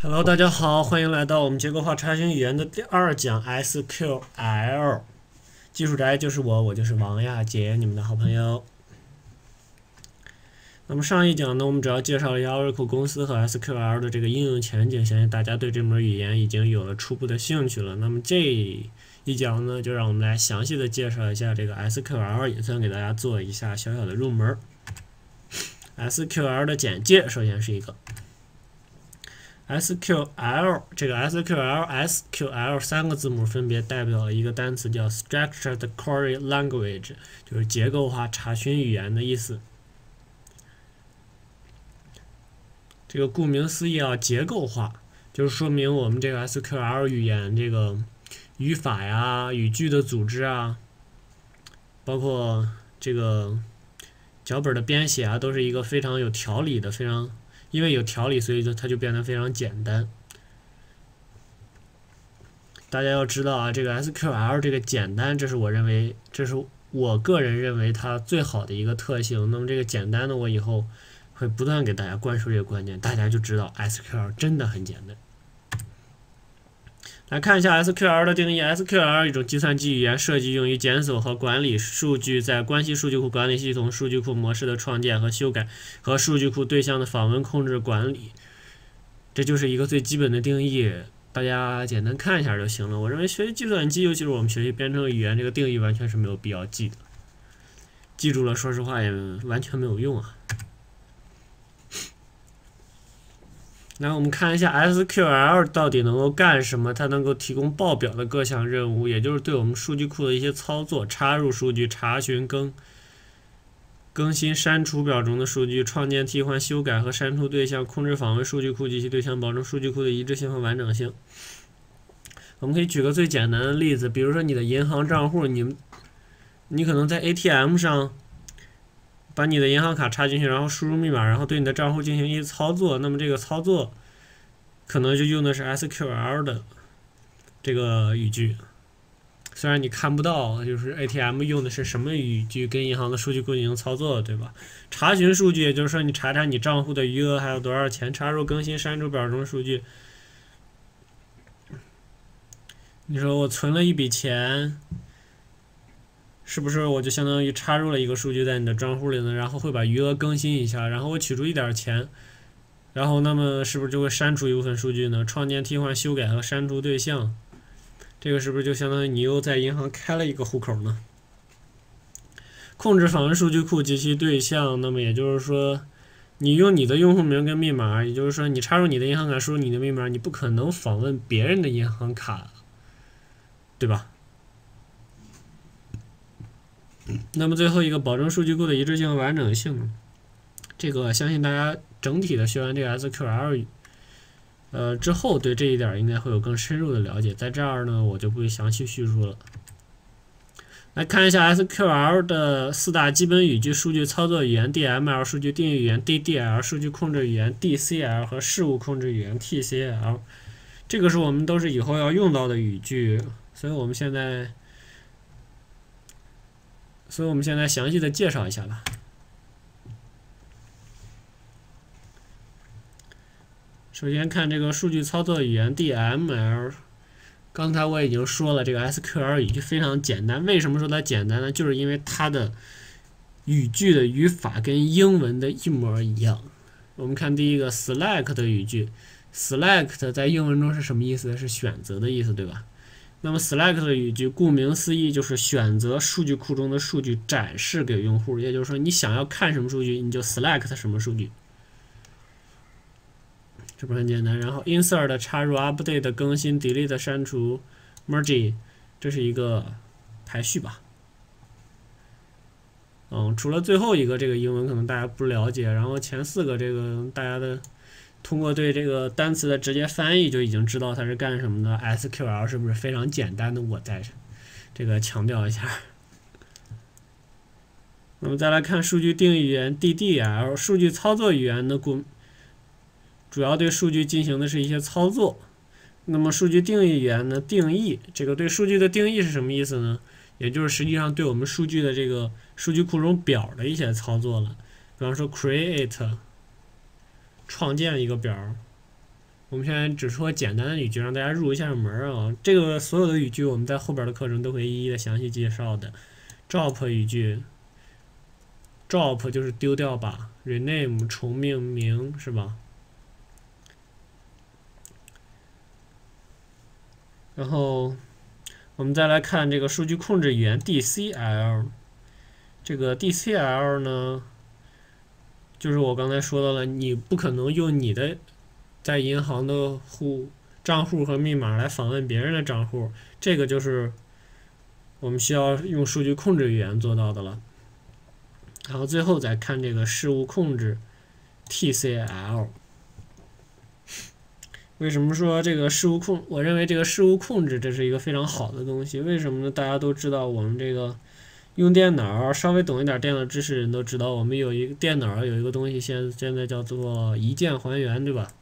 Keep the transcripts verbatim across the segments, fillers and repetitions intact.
Hello，大家好，欢迎来到我们结构化查询语言的第二讲 S Q L。技术宅就是我，我就是王亚杰，你们的好朋友。那么上一讲呢，我们主要介绍了一下 Oracle 公司和 S Q L 的这个应用前景，相信大家对这门语言已经有了初步的兴趣了。那么这一讲呢，就让我们来详细的介绍一下这个 S Q L， 也算给大家做一下小小的入门。S Q L 的简介，首先是一个。S Q L 这个 S Q L、S Q L 三个字母分别代表了一个单词叫 Structured Query Language， 就是结构化查询语言的意思。这个顾名思义啊，结构化就是说明我们这个 S Q L 语言这个语法呀、语句的组织啊，包括这个脚本的编写啊，都是一个非常有条理的，非常。因为有条理，所以就它就变得非常简单。大家要知道啊，这个 S Q L 这个简单，这是我认为，这是我个人认为它最好的一个特性。那么这个简单呢，我以后会不断给大家灌输这个观念，大家就知道 S Q L 真的很简单。来看一下 S Q L 的定义 ：S Q L 一种计算机语言，设计用于检索和管理数据，在关系数据库管理系统、数据库模式的创建和修改，和数据库对象的访问、控制、管理。这就是一个最基本的定义，大家简单看一下就行了。我认为学习计算机，尤其是我们学习编程语言，这个定义完全是没有必要记的，记住了，说实话也完全没有用啊。那我们看一下 S Q L 到底能够干什么？它能够提供报表的各项任务，也就是对我们数据库的一些操作，插入数据、查询、更更新、删除表中的数据，创建、替换、修改和删除对象，控制访问数据库及其对象，保证数据库的一致性和完整性。我们可以举个最简单的例子，比如说你的银行账户，你你可能在 A T M 上把你的银行卡插进去，然后输入密码，然后对你的账户进行一些操作。那么这个操作可能就用的是 S Q L 的这个语句。虽然你看不到，就是 A T M 用的是什么语句跟银行的数据库进行操作，对吧？查询数据，也就是说你查查你账户的余额还有多少钱，插入、更新、删除表中的数据。你说我存了一笔钱。是不是我就相当于插入了一个数据在你的账户里呢？然后会把余额更新一下，然后我取出一点钱，然后那么是不是就会删除一部分数据呢？创建、替换、修改和删除对象，这个是不是就相当于你又在银行开了一个户口呢？控制访问数据库及其对象，那么也就是说，你用你的用户名跟密码，也就是说你插入你的银行卡，输入你的密码，你不可能访问别人的银行卡，对吧？那么最后一个，保证数据库的一致性和完整性，这个相信大家整体的学完这个 S Q L， 呃之后对这一点应该会有更深入的了解，在这儿呢我就不会详细叙述了。来看一下 S Q L 的四大基本语句：数据操作语言 D M L、数据定义语言 D D L、数据控制语言 D C L 和事务控制语言 T C L。这个是我们都是以后要用到的语句，所以我们现在。所以我们现在详细的介绍一下吧。首先看这个数据操作语言 D M L， 刚才我已经说了，这个 S Q L 语句非常简单。为什么说它简单呢？就是因为它的语句的语法跟英文的一模一样。我们看第一个 select 的语句 ，select 在英文中是什么意思？是选择的意思，对吧？那么 select 的语句，顾名思义就是选择数据库中的数据展示给用户，也就是说你想要看什么数据，你就 select 什么数据，这不是很简单？然后 insert 插入 update 更新 delete 删除 merge 这是一个排序吧。嗯，除了最后一个这个英文可能大家不了解，然后前四个这个大家的。通过对这个单词的直接翻译就已经知道它是干什么的。S Q L 是不是非常简单的？我再这个强调一下。那么再来看数据定义语言 D D L， 数据操作语言呢，主要对数据进行的是一些操作。那么数据定义语言呢，定义这个对数据的定义是什么意思呢？也就是实际上对我们数据的这个数据库中表的一些操作了。比方说 create。创建一个表我们现在只说简单的语句，让大家入一下门啊。这个所有的语句我们在后边的课程都会一一的详细介绍的。drop 语句 ，drop 就是丢掉吧 ，rename 重命名是吧？然后我们再来看这个数据控制语言 D C L， 这个 D C L 呢，就是我刚才说到了，你不可能用你的在银行的户账户和密码来访问别人的账户，这个就是我们需要用数据控制语言做到的了。然后最后再看这个事务控制 T C L。为什么说这个事务控？我认为这个事务控制这是一个非常好的东西。为什么呢？大家都知道，我们这个用电脑稍微懂一点电脑知识的人都知道，我们有一个电脑有一个东西现现在叫做一键还原，对吧？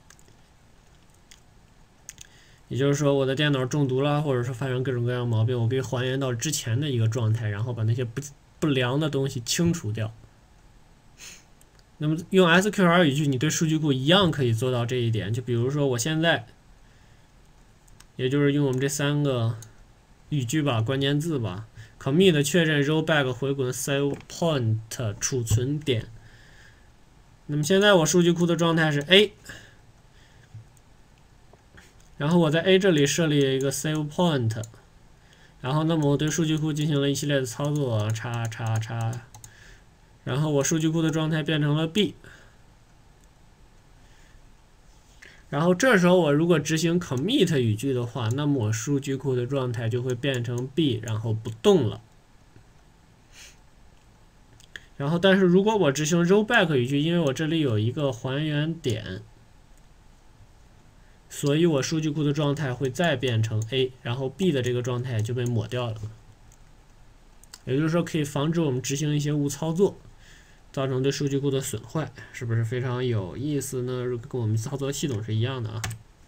也就是说，我的电脑中毒了，或者是发生各种各样的毛病，我可以还原到之前的一个状态，然后把那些不不良的东西清除掉。那么用 S Q L 语句，你对数据库一样可以做到这一点。就比如说我现在，也就是用我们这三个语句吧，关键字吧 ，commit 确认 rollback 回滚 save point 储存点。那么现在我数据库的状态是 A， 然后我在 A 这里设立了一个 save point， 然后那么我对数据库进行了一系列的操作，叉叉叉。然后我数据库的状态变成了 B， 然后这时候我如果执行 commit 语句的话，那么我数据库的状态就会变成 B， 然后不动了。然后但是如果我执行 rollback 语句，因为我这里有一个还原点，所以我数据库的状态会再变成 A， 然后 B 的这个状态就被抹掉了。也就是说，可以防止我们执行一些误操作，造成对数据库的损坏，是不是非常有意思呢？跟我们操作系统是一样的啊。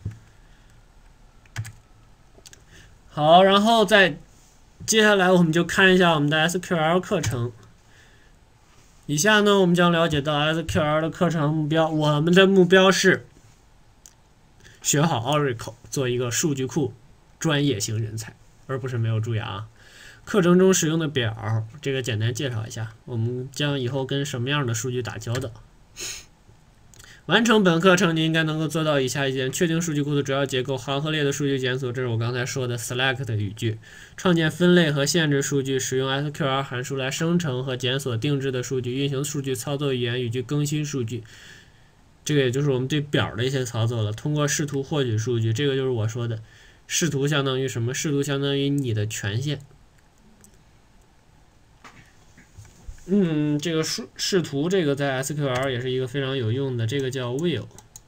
好，然后再接下来我们就看一下我们的 S Q L 课程。以下呢，我们将了解到 S Q L 的课程目标。我们的目标是学好 Oracle， 做一个数据库专业型人才，而不是没有蛀牙。课程中使用的表，这个简单介绍一下，我们将以后跟什么样的数据打交道。完成本课程，你应该能够做到以下一件：确定数据库的主要结构，行和列的数据检索，这是我刚才说的 select 语句；创建分类和限制数据，使用 S Q L 函数来生成和检索定制的数据，运行数据操作语言语句更新数据。这个也就是我们对表的一些操作了。通过视图获取数据，这个就是我说的视图相当于什么？视图相当于你的权限。嗯，这个视视图这个在 S Q L 也是一个非常有用的，这个叫 View。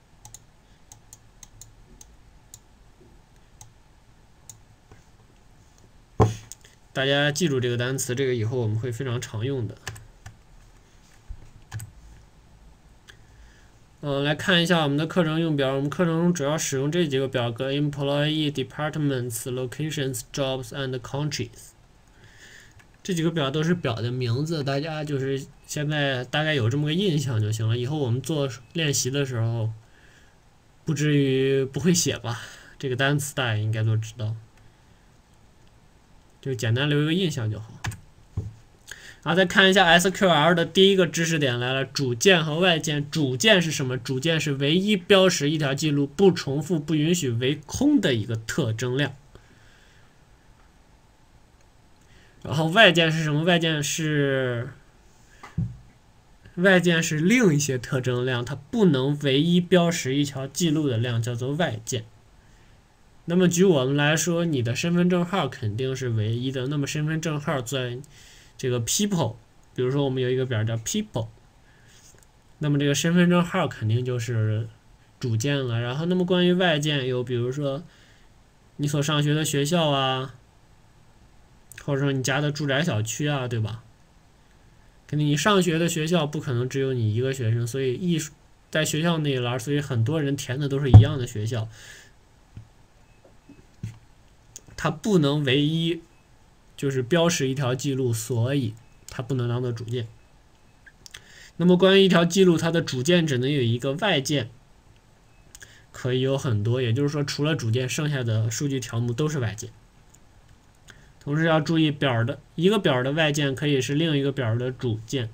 大家记住这个单词，这个以后我们会非常常用的。嗯，来看一下我们的课程用表。我们课程中主要使用这几个表格 ：employee、departments、locations、jobs and countries。这几个表都是表的名字，大家就是现在大概有这么个印象就行了。以后我们做练习的时候，不至于不会写吧？这个单词大家应该都知道，就简单留一个印象就好。然后再看一下 S Q L 的第一个知识点来了：主件和外件。主件是什么？主件是唯一标识一条记录不重复、不允许为空的一个特征量。然后外件是什么？外件是外件是另一些特征量，它不能唯一标识一条记录的量叫做外件。那么举我们来说，你的身份证号肯定是唯一的。那么身份证号在这个 people， 比如说我们有一个表叫 people， 那么这个身份证号肯定就是主件了。然后那么关于外件有比如说你所上学的学校啊，或者说你家的住宅小区啊，对吧？肯定你上学的学校不可能只有你一个学生，所以艺术在学校那一栏，所以很多人填的都是一样的学校，它不能唯一就是标识一条记录，所以它不能当做主件。那么关于一条记录，它的主件只能有一个外件， 可以有很多，也就是说，除了主件，剩下的数据条目都是外件。同时要注意，表的一个表的外件可以是另一个表的主件。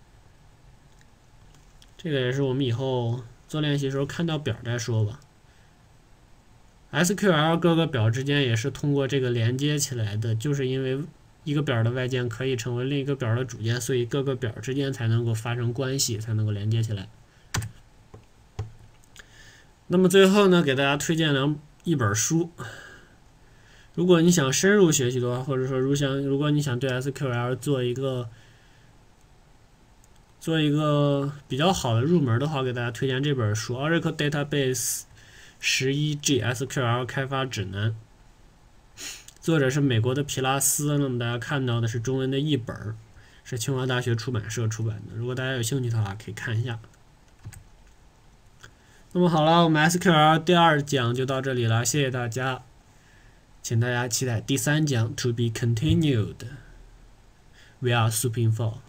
这个也是我们以后做练习的时候看到表再说吧。S Q L 各个表之间也是通过这个连接起来的，就是因为一个表的外件可以成为另一个表的主件，所以各个表之间才能够发生关系，才能够连接起来。那么最后呢，给大家推荐两一本书。如果你想深入学习的话，或者说如想如果你想对 S Q L 做一个做一个比较好的入门的话，给大家推荐这本书《Oracle Database 十一 G S Q L 开发指南》，作者是美国的皮拉斯。那么大家看到的是中文的译本，是清华大学出版社出版的。如果大家有兴趣的话，可以看一下。那么好了，我们 S Q L 第二讲就到这里了，谢谢大家，请大家期待第三讲 To be continued. We are Supinfo.